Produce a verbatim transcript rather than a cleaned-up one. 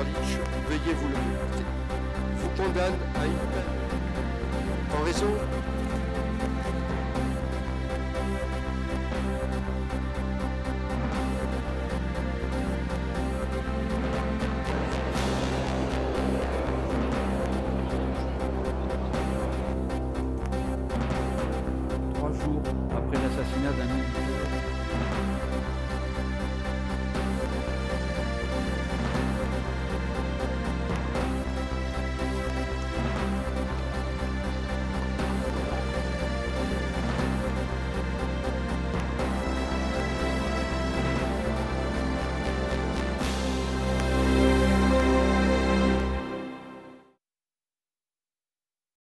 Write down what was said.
Prlic, veuillez vous le noter, vous condamne à une peine en raison Trois jours après l'assassinat d'un militaire